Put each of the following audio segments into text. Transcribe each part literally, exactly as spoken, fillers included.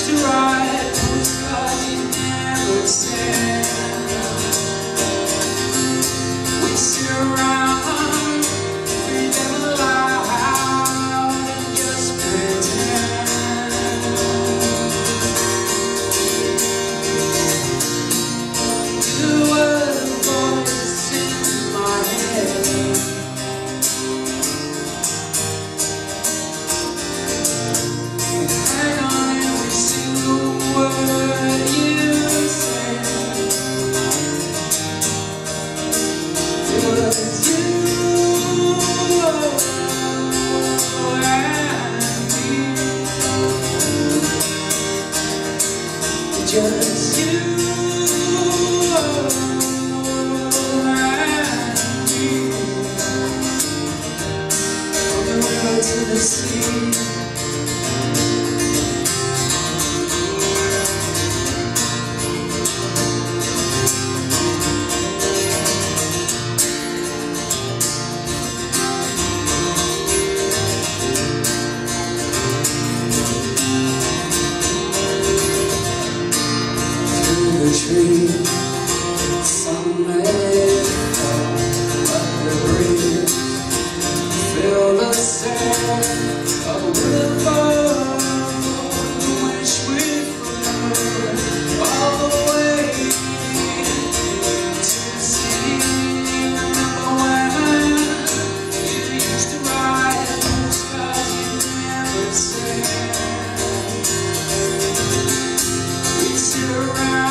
used to write postcards you never sent. We'd sit around, breathe out loud, and just pretend. You were the voice in my head. Hang on every single word you said. It was you and me, just you and me, from the river to the sea. The tree, sunlight, up the breeze, feel the sound of a river, wish we float all the way to the sea. Remember when you used to write postcards you never sent? We'd sit around.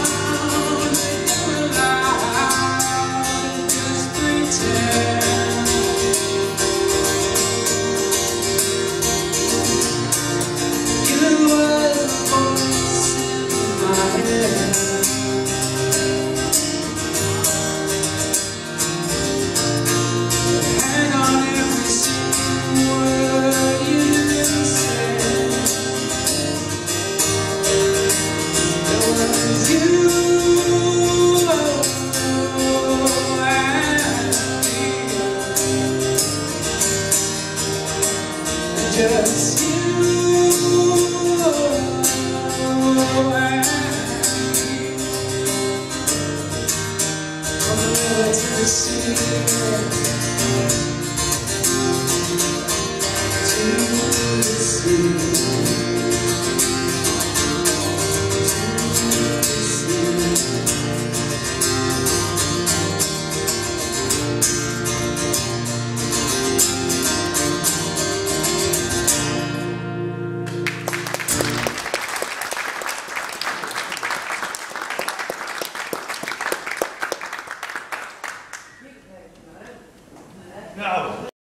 Just you and me, from the river to the sea, to the sea.